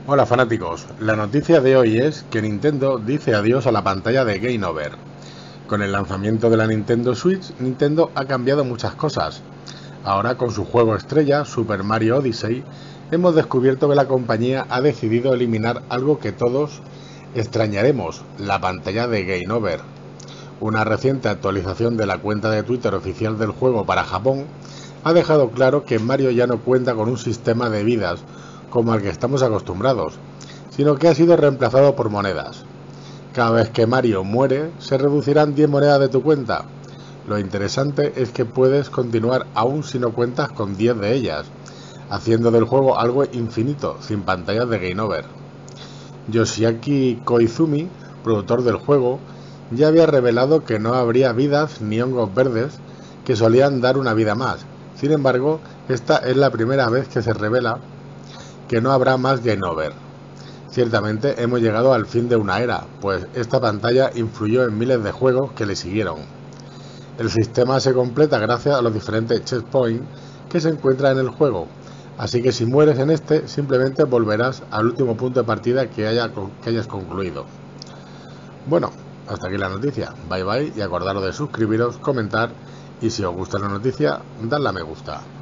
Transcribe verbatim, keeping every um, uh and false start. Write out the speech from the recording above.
Hola fanáticos, la noticia de hoy es que Nintendo dice adiós a la pantalla de Game Over. Con el lanzamiento de la Nintendo Switch, Nintendo ha cambiado muchas cosas. Ahora con su juego estrella, Super Mario Odyssey, hemos descubierto que la compañía ha decidido eliminar algo que todos extrañaremos, la pantalla de Game Over. Una reciente actualización de la cuenta de Twitter oficial del juego para Japón ha dejado claro que Mario ya no cuenta con un sistema de vidas como al que estamos acostumbrados, sino que ha sido reemplazado por monedas. Cada vez que Mario muere, se reducirán diez monedas de tu cuenta. Lo interesante es que puedes continuar aún si no cuentas con diez de ellas, haciendo del juego algo infinito, sin pantallas de Game Over. Yoshiaki Koizumi, productor del juego, ya había revelado que no habría vidas ni hongos verdes que solían dar una vida más. Sin embargo, esta es la primera vez que se revela que no habrá más Game Over. Ciertamente hemos llegado al fin de una era, pues esta pantalla influyó en miles de juegos que le siguieron. El sistema se completa gracias a los diferentes checkpoints que se encuentran en el juego, así que si mueres en este, simplemente volverás al último punto de partida que, haya, que hayas concluido. Bueno, hasta aquí la noticia. Bye bye y acordaros de suscribiros, comentar y si os gusta la noticia, dadle a me gusta.